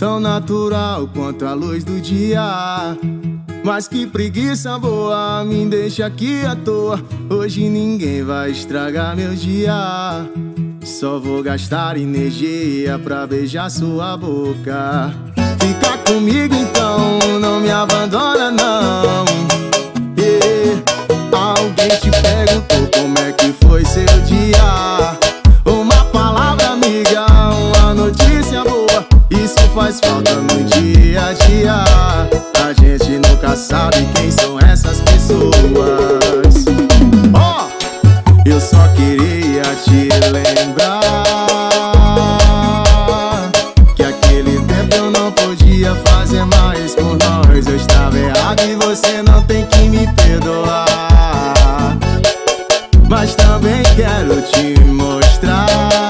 tão natural quanto a luz do dia. Mas que preguiça boa, me deixa aqui à toa. Hoje ninguém vai estragar meu dia. Só vou gastar energia pra beijar sua boca. Fica comigo então, não me abandona não. Alguém te perguntou como é que foi seu dia? Uma palavra amiga, uma notícia boa, isso faz falta no dia a dia. A gente nunca sabe quem são essas pessoas. Oh, eu só queria te lembrar que aquele tempo eu não podia fazer mais por nós. Eu estava errado e você não tem que me perdoar. Mas também quero te mostrar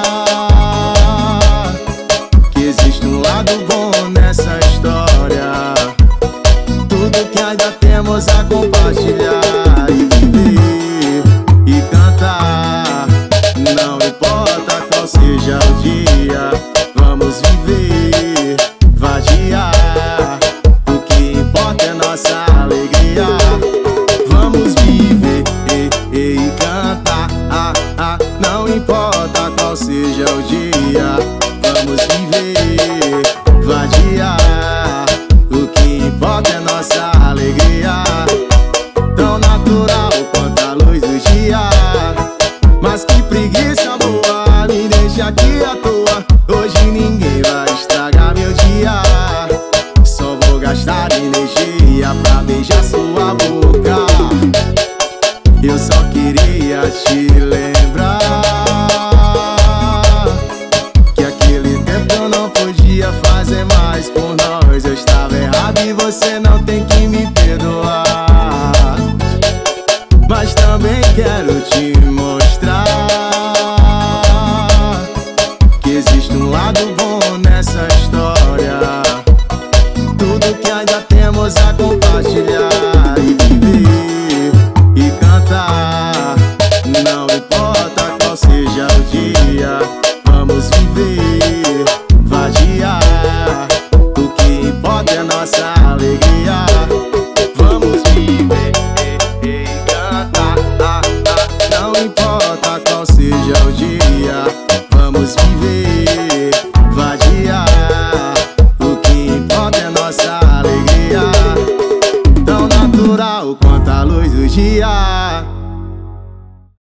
que existe um lado bom nessa história. Tudo que ainda temos a compartilhar e viver e cantar. Não importa qual seja o dia, vamos viver, vadiar. O que importa é nossa alegria. Vamos viver e cantar. Não importa qual seja o dia, vamos viver, vadiar. O que importa é nossa alegria, tão natural quanto a luz do dia. Mas que preguiça boa, me deixa aqui à toa. Hoje ninguém vai estragar meu dia. Só vou gastar energia pra beijar sua boca. Eu só queria te lembrar que aquele tempo eu não podia fazer mais por nós. Eu estava errado e você não tem que me perdoar. Mas também quero te mostrar que existe um lado bom nessa história. Tudo que ainda temos a compartilhar e viver e cantar. Não importa qual seja o dia, vamos viver, vadiar. O que importa é nossa alegria. Vamos viver e cantar. Não importa